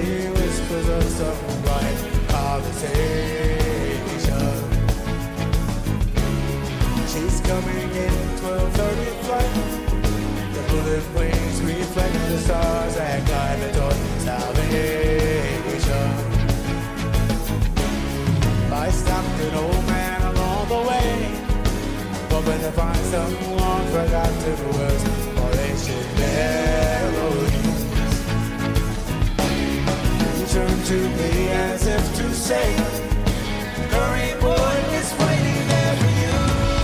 She whispers of some right conversation. She's coming in 12:30 flight. The bullet wings reflect the stars and guide me toward salvation. I stopped an old man along the way, hoping to find someone forgotten words or ancient melodies. He turned to me as if to say, hurry boy, it's waiting there for you.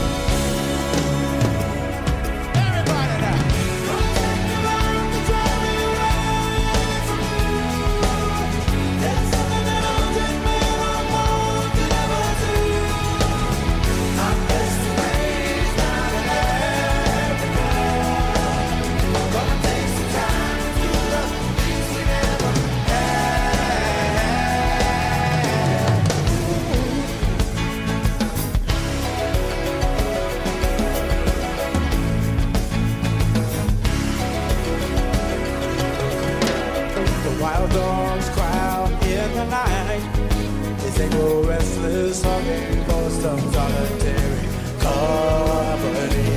Everybody now. Don't take the road to drive me away from you. There's something that I'll take me on more than ever do. I'm best ways down in Africa. Gonna take some time to do the things we never had. The wild dogs cry out in the night. They go restless, longing for some solitary company.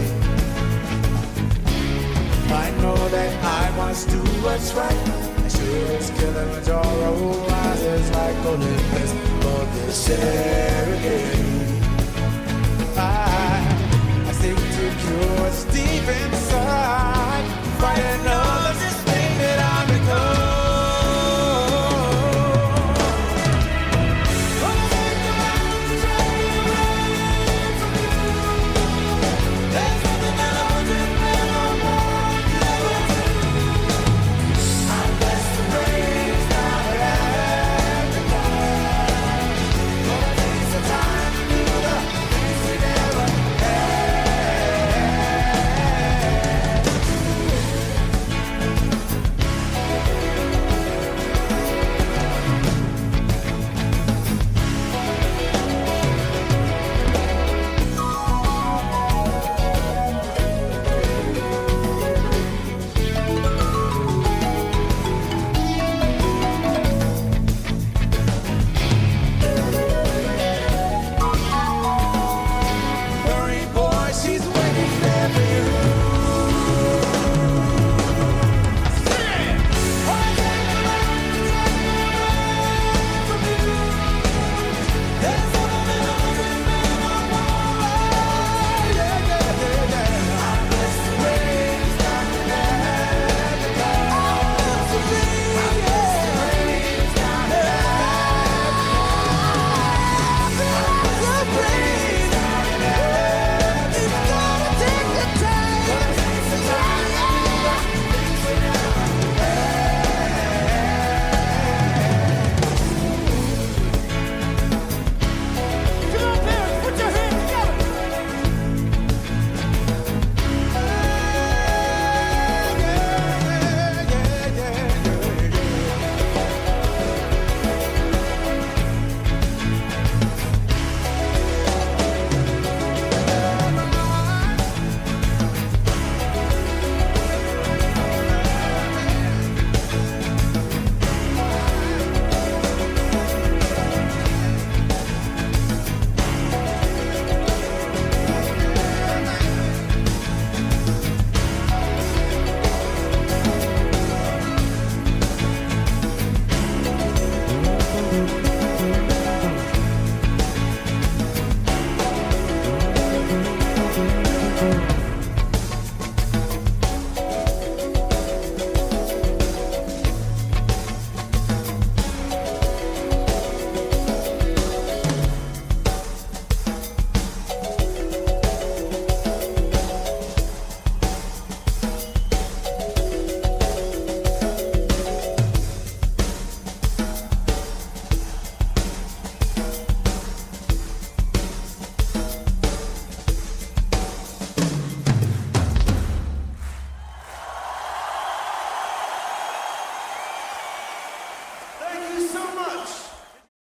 I know that I must do what's right. I sure as Kilimanjaro rises like Olympus for the Serengeti. I seek to cure what's deep inside.